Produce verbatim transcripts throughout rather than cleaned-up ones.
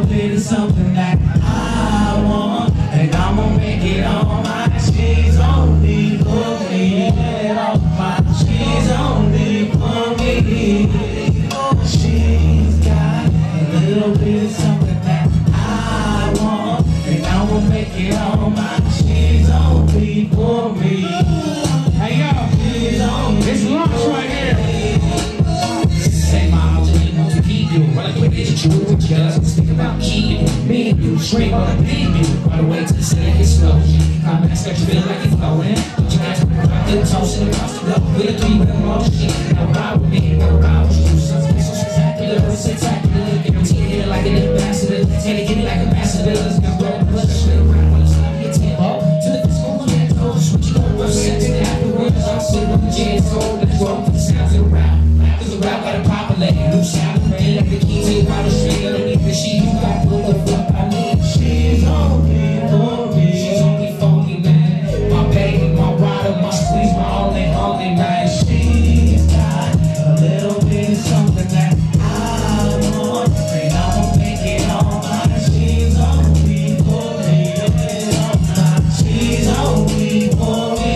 little bit of something that I want, and I'ma make it all mine. She's only for me, all mine. She's only for me. She's got a little bit of something that I want, and I'ma make it all mine. She's only for me. Hey yo, it's lunch right here. Say my ultimate to keep you, run away with you, just think about keeping me and you, straight on the beat you, run away to the center, it's slow. I'm expect you feel like it's flowing, but you guys rock the toast and across the globe, with a three with a motion. Now ride with me, now ride with you, something so spectacular, so spectacular, guaranteed here like an ambassador, take it like ambassadors, now go and push, spin around when it's time to get tempo, to the disco, and go, switch it over, sex and afterwards, I'll sit on the jazz, so let's go for the sounds of the rap. Cause the rap gotta populate, new sound, rain like the key to your bottle string underneath the sheet. You got what the fuck I need. She's only for me. She's only for me, man. My baby, my rider, my squeeze, my all in, all in, man. She's got a little bit of something that I want, and I'ma make it all mine. She's only for me. She's only for me.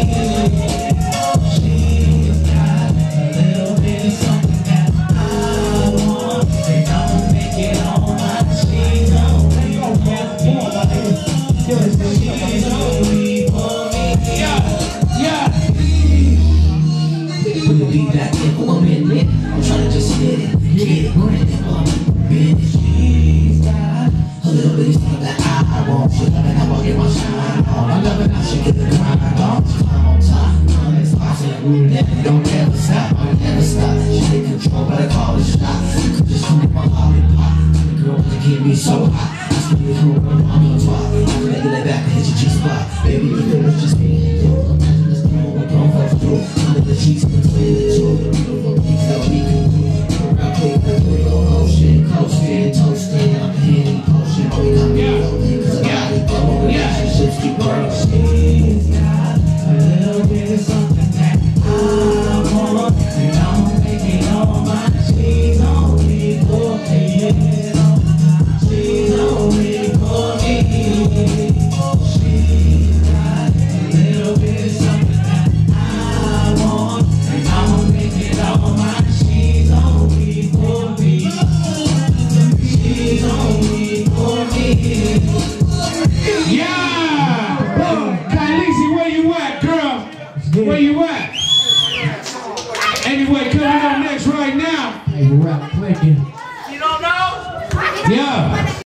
Be back in for a minute. I'm trying to just get it, get it, bring it for a minute. She's got a little bit of something that I want. She love it, I won't get my shine on. I love it, I should get the grind on. I'm on top, on this possible. Never, don't ever stop, I'll never stop. She take control, but I call it shot. Just come in my heart and pop. The girl wanna get me so hot. I still be cool, I'm on the top. I can make it lay back and hit your G-spot. Baby, you feel it's just me. Imagine this girl, we're gon' fall through. Under the cheeks between the two. Where you at? Anyway, coming up next right now. Hey, we're out quick. You don't know? Yeah.